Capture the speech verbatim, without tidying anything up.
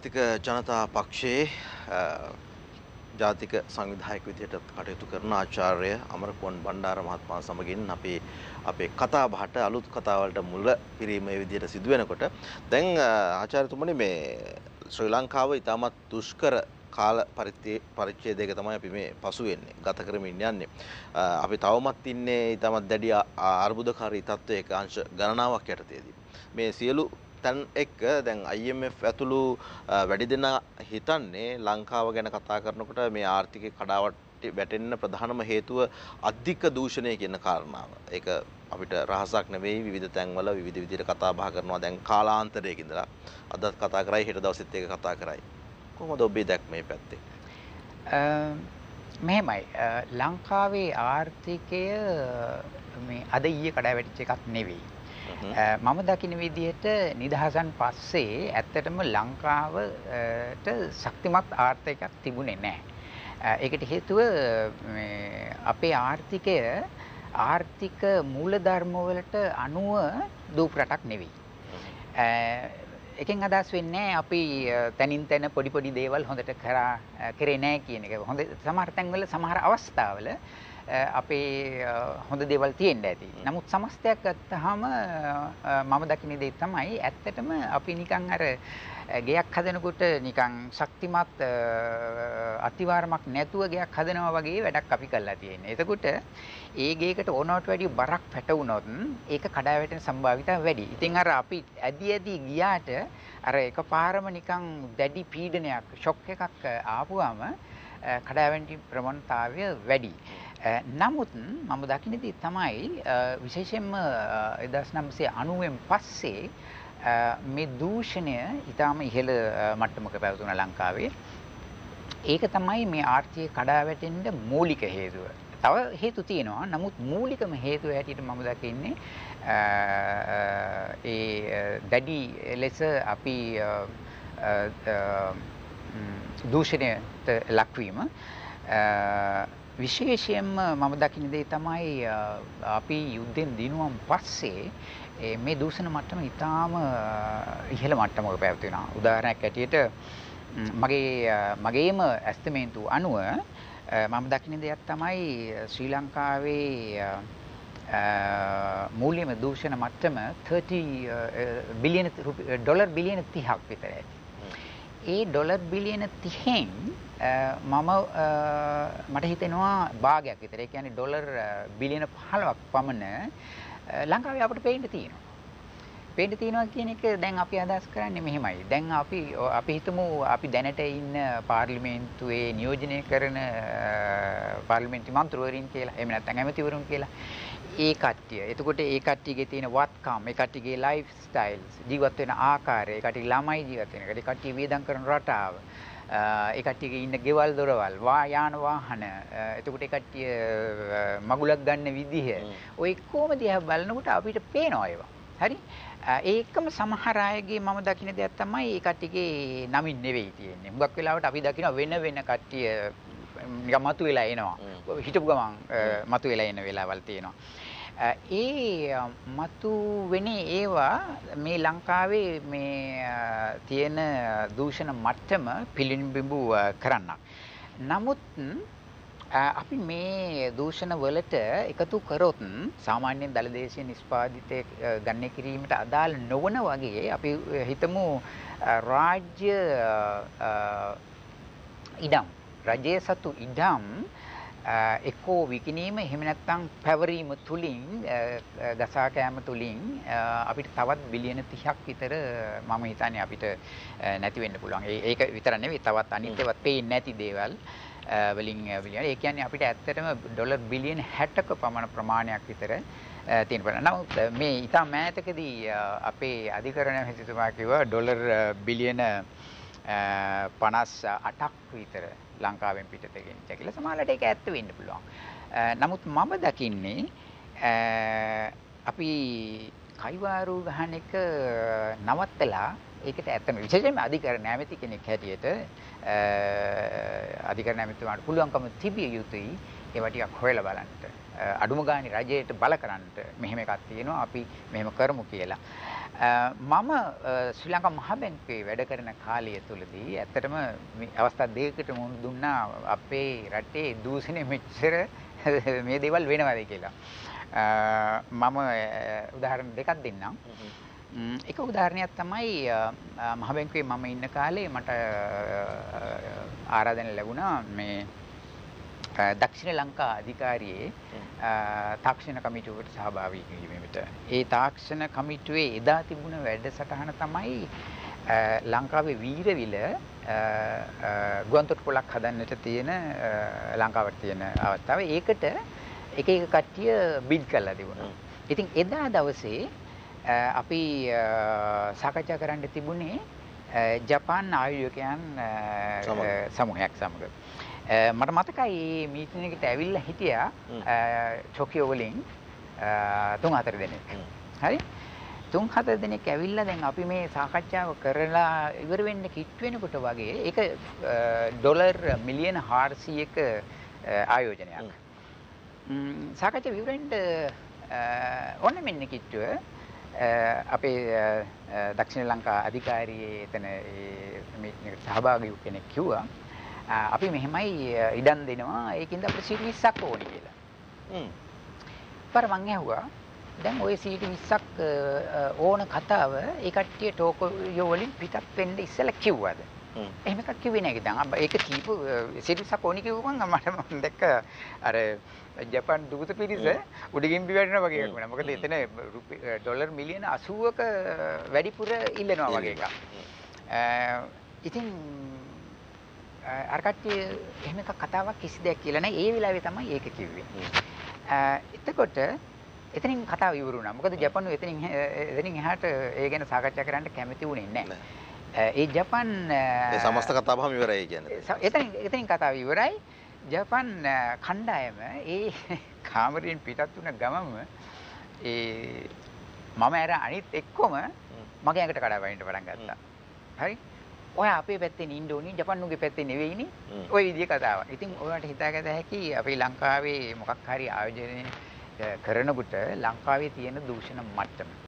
ආර්ථික ජනතා පක්ෂයේ ජාතික සංවිධායක විදිහට කටයුතු කරන ආචාර්ය අමරකෝන් බණ්ඩාර මහත්මයා සමගින් අපි අපේ කතා බහට අලුත් කතා වලට මුල පිරීමේ විදිහට සිදු වෙනකොට දැන් ආචාර්යතුමනි මේ ශ්‍රී ලංකාව ඉතාමත් දුෂ්කර කාල පරිච්ඡේදයක තමයි අපි මේ පසු වෙන්නේ ගත කරමින් යන්නේ. අපි තවමත් ඉන්නේ ඉතාමත් දැඩි අර්බුදකාරී තත්ත්වයක අංශ ගණනාවක් යටතේදී. මේ සියලු තැන් එක්ක දැන් I M F ඇතුළු වැඩි දෙනා හිතන්නේ ලංකාව ගැන කතා කරනකොට මේ ආර්ථිකය කඩාවැටි වැටෙන්න ප්‍රධානම හේතුව අධික දූෂණය කියන කාරණාව. ඒක අපිට රහසක් නෙවෙයි විවිධ තැන්වල විවිධ විදිහට කතා බහ කරනවා දැන් කාලාන්තරයක ඉඳලා අදත් කතා කරයි හෙට දවසෙත් ඒක කතා කරයි. කොහොමද ඔබේ දැක්ම මේ පැත්තේ? මෙහෙමයි ලංකාවේ ආර්ථිකය මේ අද ඊයේ කඩාවැටිච්ච එකක් නෙවෙයි. මම දකින විදිහට නිදහසන් පස්සේ ඇත්තටම ලංකාවට ශක්තිමත් ආර්ථිකයක් තිබුණේ නැහැ. ඒකට හේතුව අපේ ආර්ථිකය ආර්ථික මූලධර්ම වලට අනුව දූප රටක් නෙවෙයි. එකෙන් අදහස් වෙන්නේ අපි තනින් තන පොඩි පොඩි දේවල් හොඳට කරා කරේ නැහැ කියන එක. හොඳ සමහර තැන්වල සමහර අවස්ථාවල අපේ හොඳ දේවල් තියෙන්න ඇති. නමුත් සමස්තයක් ගත්තාම මම දකින දේ තමයි ඇත්තටම අපි නිකන් අර ගෙයක් හදනකොට නිකන් ශක්තිමත් අතිවාරමක් නැතුව ගෙයක් හදනවා වගේ වැඩක් අපි කරලා තියෙන්නේ. එතකොට ඒ ගේකට ඕනවට වැඩිය බරක් පැටවුනොත් ඒක කඩා වැටෙන සම්භාවිතාව වැඩි. ඉතින් අර අපි ඇදි ඇදි ගියාට අර එකපාරම නිකන් දැඩි පීඩනයක් ෂොක් එකක් ආපුවාම කඩා වැටෙන ප්‍රවණතාවය වැඩි. නමුත් මම දකින්නදී තමයි විශේෂයෙන්ම එක්දහස් නවසිය අනූවෙන් පස්සේ මේ දූෂණය ඊටාම ඉහළ මට්ටමක පැවතුණා ලංකාවේ. ඒක තමයි මේ ආර්ථිකය කඩා වැටෙන්න මූලික හේතුව. තව හේතු තියෙනවා. නමුත් මූලිකම හේතුව හැටියට මම දකින්නේ ඒ දැඩි ලෙස අපි දූෂණයට ලක්වීම විශේෂයෙන්ම මම දකින දේ තමයි අපි යුද්ධෙන් දිනුවම් පස්සේ මේ දූෂණ මට්ටම ඉතාම ඉහළ මට්ටමක පැවතුණා. උදාහරණයක් ඇටියට මගේ මගේම ඇස්තමේන්තුව අනුව මම දකින දෙයක් තමයි ශ්‍රී ලංකාවේ මූල්‍යම දූෂණ මට්ටම තිස් බිලියන ඩොලර් බිලියන තිහක් විතර ඇති. ඒ ඩොලර් බිලියන තිහෙන් මම මට හිතෙනවා භාගයක් විතර. ඒ කියන්නේ ඩොලර් බිලියන පහළොවක් පමණ ලංකාවේ අපිට පේන්න තියෙනවා. පේන්න තියෙනවා කියන එක දැන් අපි අදහස් කරන්නේ මෙහෙමයි. දැන් අපි අපි හිතමු අපි දැනට ඉන්න පාර්ලිමේන්තුවේ නියෝජනය කරන පාර්ලිමේන්තු මන්ත්‍රීවරුන් කියලා. එහෙම නැත්නම් ඇමතිවරුන් කියලා. ඒ කට්ටිය. එතකොට ඒ කට්ටියගේ තියෙන වත්කම්, ඒ කට්ටියගේ ලයිෆ් ස්ටයිල්ස්, ජීවත් වෙන ආකාරය, ඒ කට්ටිය ළමයි ජීවත් වෙන, ඒ කට්ටිය වේදම් කරන රටාව, ඒ කට්ටියගේ ඉන්න ගෙවල් දොරවල්, වා යාන වාහන, එතකොට ඒ කට්ටිය මගුලක් ගන්න විදිහ, ඔය කොහොම දිහා බලනකොට අපිට පේනවා ඒවා. හරි? ඒකම සමහර අයගේ මම දකින දෙයක් තමයි ඒ කට්ටියගේ නමින් නෙවෙයි තියෙන්නේ. හුඟක් වෙලාවට අපි දකින වෙන වෙන කට්ටිය නිකන් මතුවෙලා එනවා. හිටපු ගමන් මතුවෙලා එන වෙලාවල් තියෙනවා. ඒ මතු වෙන්නේ ඒවා මේ ලංකාවේ මේ තියෙන දූෂණ මට්ටම පිළිඹු කරන්නක්. නමුත් අපි මේ දූෂණ වලට එකතු කරොත් සාමාන්‍යයෙන් දලදේශීය නිෂ්පාදිතය ගණනය කිරීමට අදාළ නොවන වගේ අපි හිතමු රාජ්‍ය ඉඩම් රජයේ සතු ඉඩම් එක්කෝ විකිනීම එහෙම නැත්නම් පැවරීම තුලින් ගසා කෑම තුලින් අපිට තවත් බිලියන තිහක් විතර මම හිතන්නේ අපිට නැති වෙන්න පුළුවන්. ඒක විතර නෙවෙයි තවත් අනිත් ඒවත් පේන්නේ නැති දේවල් වලින් බිලියන. ඒ කියන්නේ අපිට ඇත්තටම ඩොලර් බිලියන හැටක පමණ ප්‍රමාණයක් විතර තියෙන බලන්න. නමුත් මේ ඊටා මෑතකදී අපේ අධිකරණ හිතතුමා කිව්වා ඩොලර් බිලියන පනස් අටක් විතර ලංකාවෙන් පිටත ගෙනිච්ච කියලා. සමහරවිට ඒක ඇත්ත වෙන්න පුළුවන්. නමුත් මම දකින්නේ අපි කයිවාරු ගහන එක නවත්තලා ඒකට ඇත්තම විශේෂයෙන්ම අධිකරණ ඇමති කෙනෙක් හැටියට අධිකරණ ඇමතිතුමාට පුළුවන්කම තිබිය යුතුයි ඒවා ටිකක් හොයලා බලන්න. අඩුම ගානේ රජයට බල කරන්න මෙහෙම එකක් තියෙනවා අපි මෙහෙම කරමු කියලා. මම ශ්‍රී ලංකා මහ බැංකුවේ වැඩ කරන කාලය තුලදී ඇත්තටම මේ අවස්ථා දෙකකට මුහුණ දුන්නා අපේ රටේ දූෂණය මෙච්චර මේ දේවල් වෙනවද කියලා. මම උදාහරණ දෙකක් දෙන්නම්. එක උදාහරණයක් තමයි මහ බැංකුවේ මම ඉන්න කාලේ මට ආරාධන ලැබුණා මේ දක්ෂිණ ලංකා අධිකාරියේ තාක්ෂණ කමිටුවකට සහභාගී වීමට. ඒ තාක්ෂණ කමිටුවේ එදා තිබුණ වැඩසටහන තමයි ලංකාවේ වීරවිල ගුවන්තොටුපළක් හදන්නට තියෙන ලංකාවට තියෙන අවස්ථාව. ඒකට එක එක කට්ටිය බිඩ් කරලා තිබුණා. ඉතින් එදා දවසේ අපි සාකච්ඡා කරන්න තිබුණේ ජපාන් ආයෝජකයන් සමූහයක් සමග. මට මතකයි මේ මීටින් එකට ඇවිල්ලා හිටියා ටෝකියෝ වලින් තුන් හතර දෙනෙක්. හරි? තුන් හතර දෙනෙක් ඇවිල්ලා දැන් අපි මේ සාකච්ඡාව කරලා ඉවර වෙන්න කිට් වෙනකොට වගේ ඒක ඩොලර් මිලියන හාරසියයක ආයෝජනයක්. සාකච්ඡාව ඉවරෙන්න ඕන මෙන්න කිට්ටුව අපේ දක්ෂිණ ලංකා අධිකාරියේ එතන මීටින් එකට සහභාගී වූ කෙනෙක් කිව්වා අපි මෙහෙමයි ඉඩම් දෙනවා ඒකින්ද අපිට සීට් විස්සක් ඕනි කියලා. හ්ම්. ਪਰ මං ඇහුවා දැන් ওই සීට් විස්සක් ඕන කතාව ඒ කට්ටිය ටෝකියෝ වලින් පිටත් වෙන්න ඉස්සෙල්ලා කිව්වද? හ්ම්. එහෙම එකක් කිව්වේ නැහැ දැන්. ඒක කීප සීට් විස්සක් ඕනි කිව්වම මට මම දැක්ක අර ජපාන් දුගත පිරිස උඩගිම්බි වැටෙනවා වගේ එකක් වෙනවා. මොකද එතන ඩොලර් මිලියන අසූවක වැඩිපුර ඉල්ලනවා වගේ එකක්. ඉතින් අර කට්ටිය එහෙම එකක් කතාවක් කිසි දෙයක් කියලා නැහැ. ඒ වෙලාවේ තමයි ඒක කිව්වේ. එතකොට එතනින් කතාව ඉවර වුණා. මොකද ජපානු එතනින් එතනින් එහාට ඒ ගැන සාකච්ඡා කරන්න කැමති වුණේ නැහැ. ඒ ජපාන් ඒ සමස්ත කතාවම ඉවරයි කියන්නේ. එතනින් එතනින් කතාව ඉවරයි. ජපාන් කණ්ඩායම ඒ කාමරයෙන් පිටත් වුණ ගමම ඒ මම අර අනිත් එක්කම මගේ ඇඟට කඩා වයින්ට පටන් ගත්තා. හරි? ඔය අපේ පැත්තෙන් ඉන්න ඕනි ජපාන්නුගේ පැත්තේ නෙවෙයිනේ. ওই විදිහේ කතාවක්. ඉතින් ඔයාලට හිතාගත හැකි අපේ ලංකාවේ මොකක් හරි ආයෝජනය කරනකොට ලංකාවේ තියෙන දූෂණ මට්ටම